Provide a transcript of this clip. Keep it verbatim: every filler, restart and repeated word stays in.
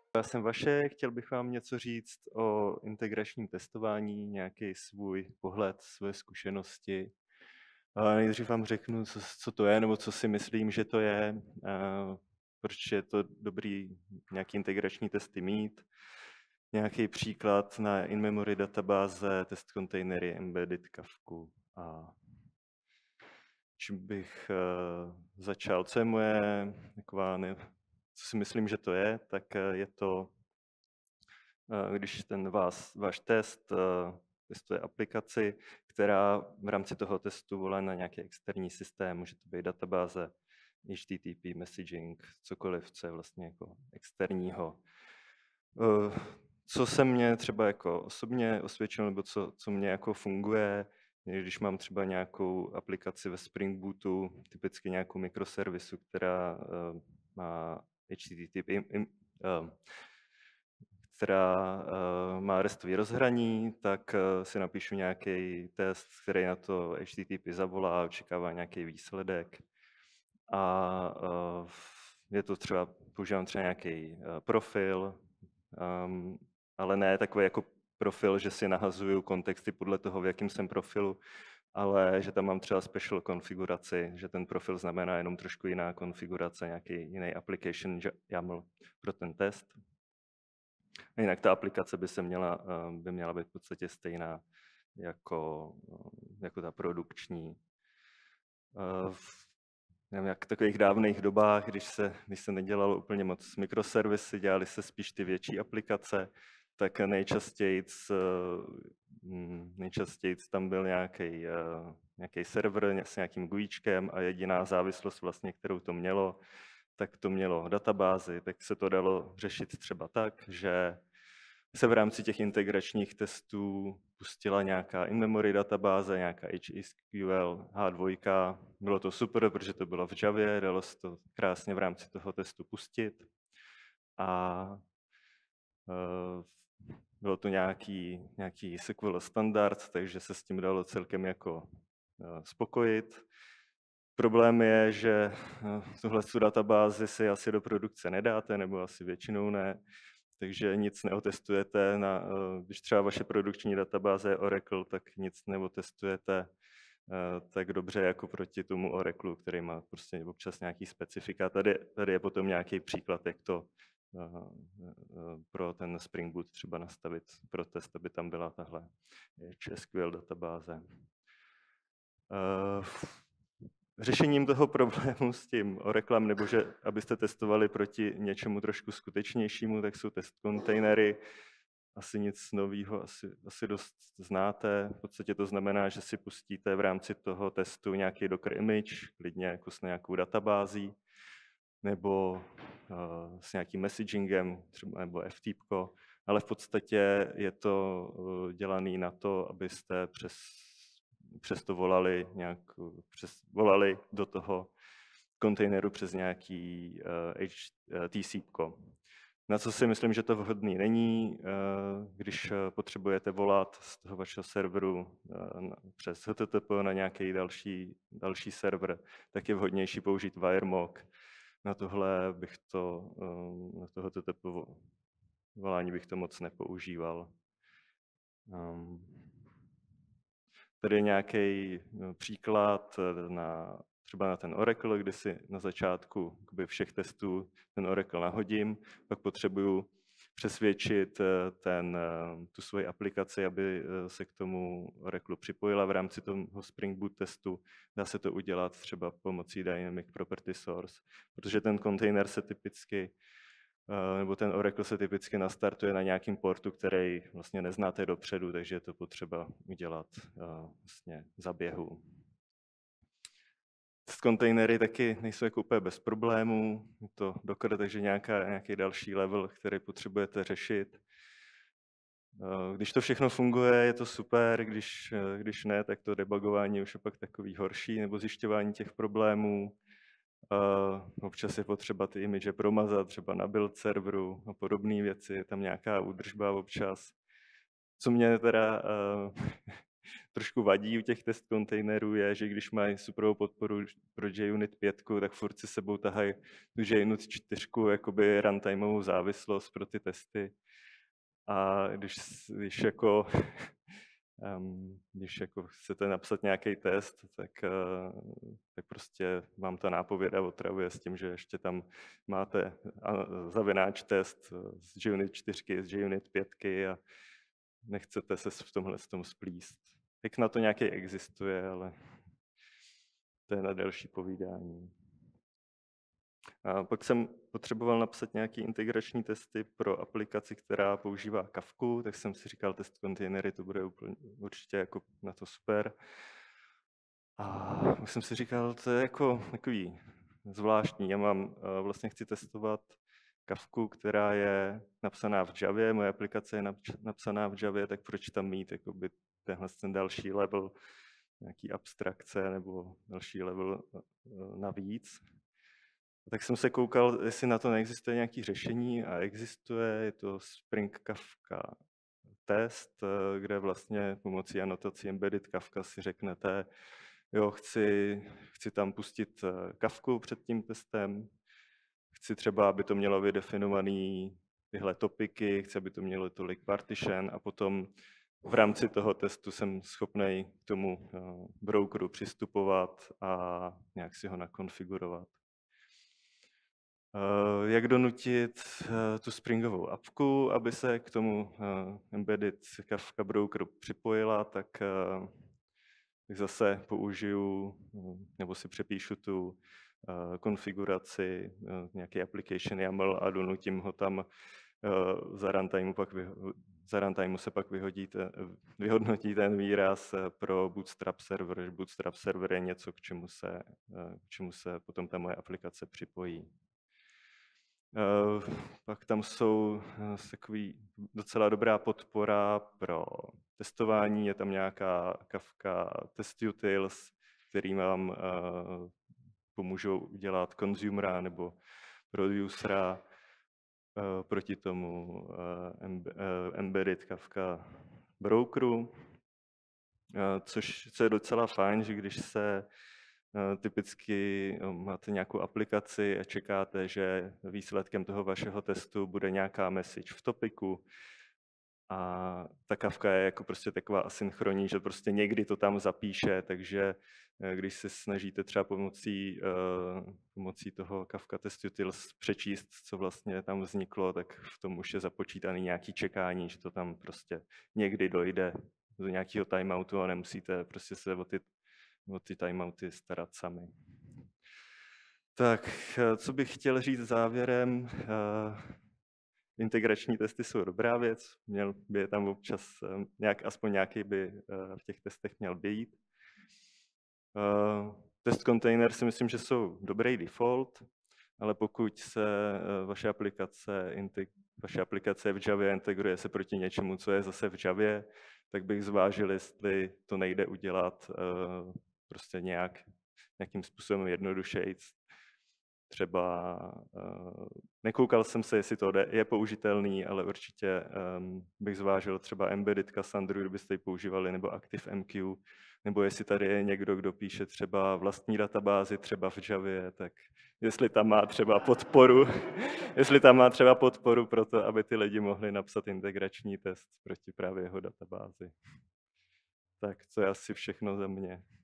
Já jsem Vašek, chtěl bych vám něco říct o integračním testování, nějaký svůj pohled, svoje zkušenosti. A nejdřív vám řeknu, co, co to je, nebo co si myslím, že to je, a proč je to dobrý nějaký integrační testy mít. Nějaký příklad na in-memory databáze, test kontejnery, embedded Kafku a čím bych uh, začal. Co je moje taková, ne, co si myslím, že to je, tak je to když ten vás, váš test testuje aplikaci, která v rámci toho testu volá na nějaký externí systém, může to být databáze, H T T P, messaging, cokoliv, co je vlastně jako externího. Co se mně třeba jako osobně osvědčilo, nebo co, co mě jako funguje, když mám třeba nějakou aplikaci ve Spring Bootu, typicky nějakou mikroservisu, která má H T T P, která uh, má restový rozhraní, tak uh, si napíšu nějaký test, který na to H T T P zavolá, očekává nějaký výsledek. A uh, je to třeba, používám třeba nějaký uh, profil, um, ale ne takový jako profil, že si nahazuju kontexty podle toho, v jakém jsem profilu, ale že tam mám třeba special konfiguraci, že ten profil znamená jenom trošku jiná konfigurace, nějaký jiný application YAML pro ten test. Jinak ta aplikace by, se měla, by měla být v podstatě stejná jako, jako ta produkční. V, nevím, jak v takových dávných dobách, když se, když se nedělalo úplně moc mikroservisy, dělali se spíš ty větší aplikace, tak nejčastěji, nejčastěji tam byl nějaký, nějaký server s nějakým GUIčkem a jediná závislost, vlastně, kterou to mělo, tak to mělo databázi, tak se to dalo řešit třeba tak, že se v rámci těch integračních testů pustila nějaká in-memory databáze, nějaká H S Q L, H dva. Bylo to super, protože to bylo v Javě, dalo se to krásně v rámci toho testu pustit. A uh, bylo to nějaký, nějaký S Q L standard, takže se s tím dalo celkem jako uh, spokojit. Problém je, že uh, tuhle databázi si asi do produkce nedáte, nebo asi většinou ne. Takže nic neotestujete, na, když třeba vaše produkční databáze je Oracle, tak nic neotestujete tak dobře jako proti tomu Oraclu, který má prostě občas nějaký specifika. Tady, tady je potom nějaký příklad, jak to pro ten Spring Boot třeba nastavit pro test, aby tam byla tahle H S Q L databáze. Řešením toho problému s tím Oraclem, nebo že abyste testovali proti něčemu trošku skutečnějšímu, tak jsou test kontejnery. Asi nic nového, asi, asi dost znáte. V podstatě to znamená, že si pustíte v rámci toho testu nějaký Docker image, klidně jako s nějakou databází, nebo uh, s nějakým messagingem, třeba, nebo F T P, ale v podstatě je to uh, dělané na to, abyste přes přes to volali, nějak, přes, volali do toho kontejneru přes nějaký uh, T C P. Na co si myslím, že to vhodný není, uh, když potřebujete volat z toho vašeho serveru uh, přes H T T P na nějaký další, další server, tak je vhodnější použít WireMock. Na tohle bych to, uh, na to H T T P volání bych to moc nepoužíval. Um, Tady je nějaký příklad na, třeba na ten Oracle, kdy si na začátku všech testů ten Oracle nahodím, pak potřebuju přesvědčit ten, tu svoji aplikaci, aby se k tomu Oracle připojila v rámci toho Spring Boot testu. Dá se to udělat třeba pomocí Dynamic Property Source, protože ten kontejner se typicky nebo ten Oracle se typicky nastartuje na nějakým portu, který vlastně neznáte dopředu, takže je to potřeba udělat vlastně za běhu. S kontejnery taky nejsou jako úplně bez problémů, je to Docker, takže nějaká, nějaký další level, který potřebujete řešit. Když to všechno funguje, je to super, když, když ne, tak to debugování už je pak takový horší, nebo zjišťování těch problémů. Uh, občas je potřeba ty image promazat, třeba na build serveru a podobné věci, je tam nějaká údržba občas. Co mě teda uh, trošku vadí u těch test kontejnerů, je, že když mají superovou podporu pro JUnit pět, tak furt si sebou tahají tu JUnit čtyři, jakoby runtimeovou závislost pro ty testy. A když, když jako um, když jako chcete napsat nějaký test, tak, uh, tak prostě vám ta nápověda otravuje s tím, že ještě tam máte zavináč test z JUnit čtyři, z JUnit pět a nechcete se v tomhle s tom splíst. Jak na to nějaký existuje, ale to je na delší povídání. A pak jsem potřeboval napsat nějaké integrační testy pro aplikaci, která používá Kafku, tak jsem si říkal, test kontejnery, to bude úplně, určitě jako na to super. A už jsem si říkal, to je jako takový zvláštní. Já mám, vlastně chci testovat Kafku, která je napsaná v Javě, moje aplikace je napsaná v Javě, tak proč tam mít jakoby tenhle ten další level, nějaký abstrakce nebo další level navíc. Tak jsem se koukal, jestli na to neexistuje nějaké řešení a existuje, je to Spring Kafka test, kde vlastně pomocí anotací embedded Kafka si řeknete, jo, chci, chci tam pustit Kafku před tím testem, chci třeba, aby to mělo vydefinovaný tyhle topiky, chci, aby to mělo tolik partition a potom v rámci toho testu jsem schopný k tomu brokeru přistupovat a nějak si ho nakonfigurovat. Jak donutit tu Springovou apku, aby se k tomu embedded Kafka brokeru připojila, tak, tak zase použiju nebo si přepíšu tu konfiguraci nějaký application YAML a donutím ho tam za runtime, pak vyho- za runtime se pak vyhodí ten, vyhodnotí ten výraz pro Bootstrap server, že Bootstrap server je něco, k čemu se, k čemu se potom ta moje aplikace připojí. Uh, pak tam jsou uh, takový docela dobrá podpora pro testování, je tam nějaká Kafka test utils, který vám uh, pomůžou udělat consumera nebo producera uh, proti tomu uh, embe, uh, embedded Kafka brokeru, uh, což co je docela fajn, že když se typicky máte nějakou aplikaci a čekáte, že výsledkem toho vašeho testu bude nějaká message v topiku a ta Kafka je jako prostě taková asynchronní, že prostě někdy to tam zapíše, takže když se snažíte třeba pomocí, pomocí toho Kafka test utils přečíst, co vlastně tam vzniklo, tak v tom už je započítaný nějaký čekání, že to tam prostě někdy dojde do nějakého timeoutu a nemusíte prostě se o ty o ty timeouty starat sami. Tak, co bych chtěl říct závěrem, integrační testy jsou dobrá věc, měl by je tam občas, nějak, aspoň nějaký by v těch testech měl být. Test container si myslím, že jsou dobrý default, ale pokud se vaše aplikace, vaše aplikace v Javě integruje se proti něčemu, co je zase v Javě, tak bych zvážil, jestli to nejde udělat prostě nějak, nějakým způsobem jednodušejc. Třeba uh, nekoukal jsem se, jestli to je použitelný, ale určitě um, bych zvážil třeba embedded Cassandru, kdybyste ji používali, nebo ActiveMQ, nebo jestli tady je někdo, kdo píše třeba vlastní databázi, třeba v Javě, tak jestli tam má třeba podporu, jestli tam má třeba podporu pro to, aby ty lidi mohli napsat integrační test proti právě jeho databázi. Tak to je asi všechno za mě.